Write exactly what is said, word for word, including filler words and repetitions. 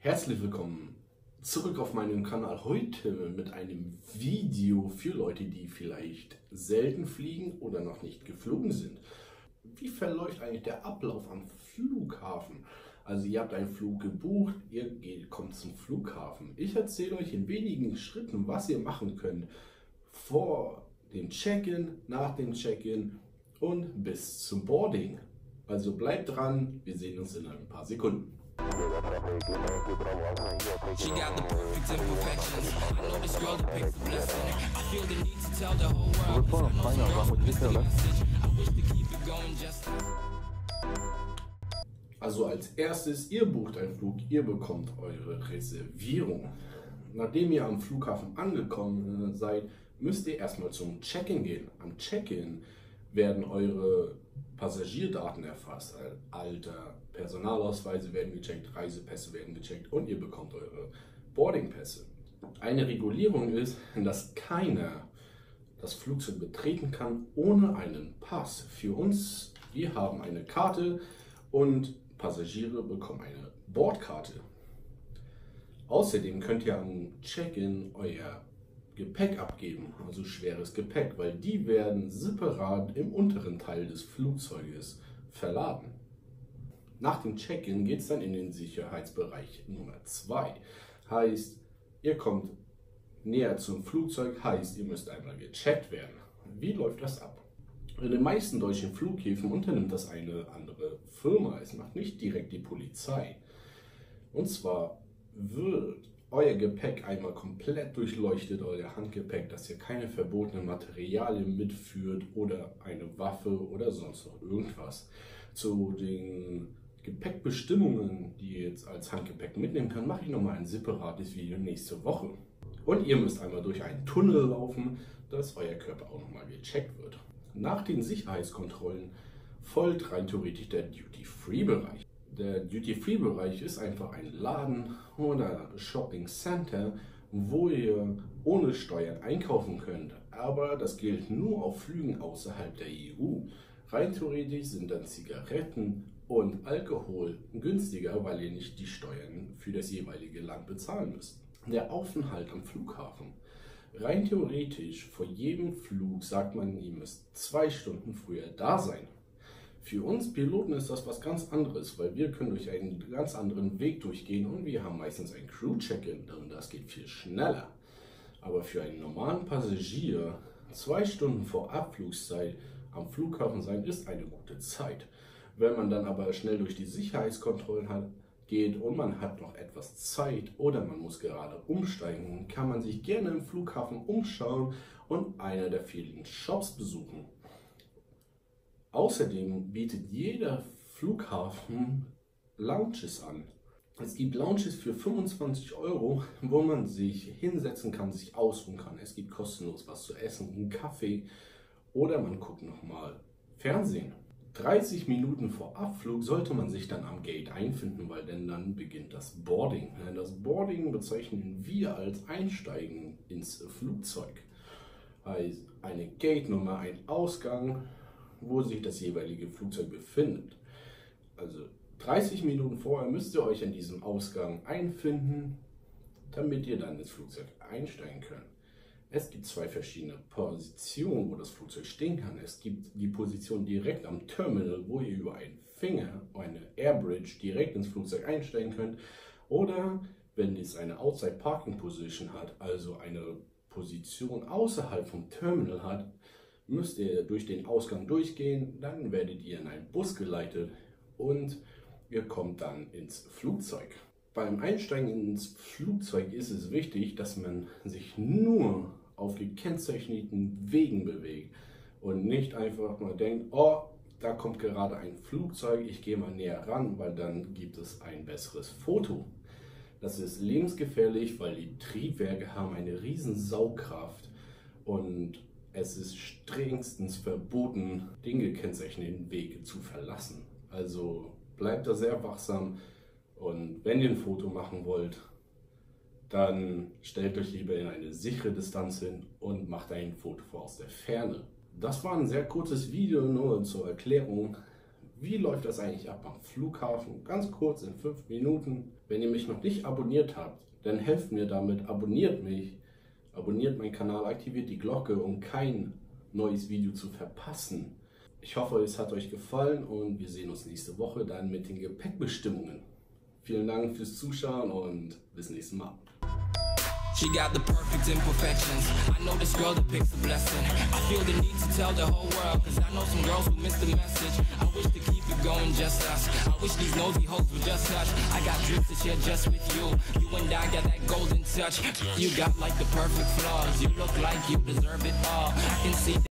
Herzlich willkommen zurück auf meinem Kanal. Heute mit einem Video für Leute, die vielleicht selten fliegen oder noch nicht geflogen sind. Wie verläuft eigentlich der Ablauf am Flughafen? Also ihr habt einen Flug gebucht, ihr geht, kommt zum Flughafen. Ich erzähle euch in wenigen Schritten, was ihr machen könnt vor dem Check-in, nach dem Check-in und bis zum Boarding. Also bleibt dran, wir sehen uns in ein paar Sekunden. She got the perfect imperfections. I know this girl depicts a blessing. I feel the need to tell the whole world. I wish to keep it going just Also als erstes, ihr bucht einen Flug, ihr bekommt eure Reservierung. Nachdem ihr am Flughafen angekommen seid, müsst ihr erstmal zum Check-in gehen. Am Check-in werden eure Passagierdaten erfasst. Alter, Personalausweise werden gecheckt, Reisepässe werden gecheckt und ihr bekommt eure Boardingpässe. Eine Regulierung ist, dass keiner das Flugzeug betreten kann ohne einen Pass. Für uns, wir haben eine Karte und Passagiere bekommen eine Bordkarte. Außerdem könnt ihr am Check-in euer Gepäck abgeben, also schweres Gepäck, weil die werden separat im unteren Teil des Flugzeuges verladen. Nach dem Check-in geht es dann in den Sicherheitsbereich Nummer zwei. Heißt, ihr kommt näher zum Flugzeug, heißt, ihr müsst einmal gecheckt werden. Wie läuft das ab? In den meisten deutschen Flughäfen unternimmt das eine andere Firma. Es macht nicht direkt die Polizei. Und zwar wird euer Gepäck einmal komplett durchleuchtet, euer Handgepäck, dass ihr keine verbotenen Materialien mitführt oder eine Waffe oder sonst noch irgendwas. Zu den Gepäckbestimmungen, die ihr jetzt als Handgepäck mitnehmen kann, mache ich nochmal ein separates Video nächste Woche. Und ihr müsst einmal durch einen Tunnel laufen, dass euer Körper auch nochmal gecheckt wird. Nach den Sicherheitskontrollen folgt rein theoretisch der Duty-Free-Bereich. Der Duty-Free-Bereich ist einfach ein Laden oder Shopping Center, wo ihr ohne Steuern einkaufen könnt. Aber das gilt nur auf Flügen außerhalb der E U. Rein theoretisch sind dann Zigaretten und Alkohol günstiger, weil ihr nicht die Steuern für das jeweilige Land bezahlen müsst. Der Aufenthalt am Flughafen. Rein theoretisch vor jedem Flug sagt man, ihr müsst zwei Stunden früher da sein. Für uns Piloten ist das was ganz anderes, weil wir können durch einen ganz anderen Weg durchgehen und wir haben meistens ein Crew-Check-in und das geht viel schneller. Aber für einen normalen Passagier zwei Stunden vor Abflugszeit am Flughafen sein ist eine gute Zeit. Wenn man dann aber schnell durch die Sicherheitskontrollen hat, geht und man hat noch etwas Zeit oder man muss gerade umsteigen, kann man sich gerne im Flughafen umschauen und einer der vielen Shops besuchen. Außerdem bietet jeder Flughafen Lounges an. Es gibt Lounges für fünfundzwanzig Euro, wo man sich hinsetzen kann, sich ausruhen kann. Es gibt kostenlos was zu essen, einen Kaffee oder man guckt nochmal Fernsehen. dreißig Minuten vor Abflug sollte man sich dann am Gate einfinden, weil denn dann beginnt das Boarding. Das Boarding bezeichnen wir als Einsteigen ins Flugzeug. Also eine Gate-Nummer, ein Ausgang, wo sich das jeweilige Flugzeug befindet. Also dreißig Minuten vorher müsst ihr euch an diesem Ausgang einfinden, damit ihr dann ins Flugzeug einsteigen könnt. Es gibt zwei verschiedene Positionen, wo das Flugzeug stehen kann. Es gibt die Position direkt am Terminal, wo ihr über einen Finger, eine Airbridge, direkt ins Flugzeug einsteigen könnt. Oder wenn es eine Outside Parking Position hat, also eine Position außerhalb vom Terminal hat, müsst ihr durch den Ausgang durchgehen, dann werdet ihr in einen Bus geleitet und ihr kommt dann ins Flugzeug. Beim Einsteigen ins Flugzeug ist es wichtig, dass man sich nur auf gekennzeichneten Wegen bewegt und nicht einfach mal denkt, oh, da kommt gerade ein Flugzeug, ich gehe mal näher ran, weil dann gibt es ein besseres Foto. Das ist lebensgefährlich, weil die Triebwerke haben eine riesen Saugkraft und es ist strengstens verboten, den gekennzeichneten Weg zu verlassen. Also bleibt da sehr wachsam und wenn ihr ein Foto machen wollt, dann stellt euch lieber in eine sichere Distanz hin und macht ein Foto aus der Ferne. Das war ein sehr kurzes Video, nur zur Erklärung, Wie läuft das eigentlich ab am Flughafen? Ganz kurz in fünf Minuten. Wenn ihr mich noch nicht abonniert habt, dann helft mir damit, abonniert mich, abonniert meinen Kanal, aktiviert die Glocke, um kein neues Video zu verpassen. Ich hoffe, es hat euch gefallen und wir sehen uns nächste Woche dann mit den Gepäckbestimmungen. Vielen Dank fürs Zuschauen und bis nächstes Mal. She got the perfect imperfections. I know this girl depicts a blessing. I feel the need to tell the whole world, cause I know some girls who miss the message. I wish to keep it going just us. I wish these nosy hoes would just touch. I got dreams to share just with you. You and I got that golden touch. You got like the perfect flaws. You look like you deserve it all. I can see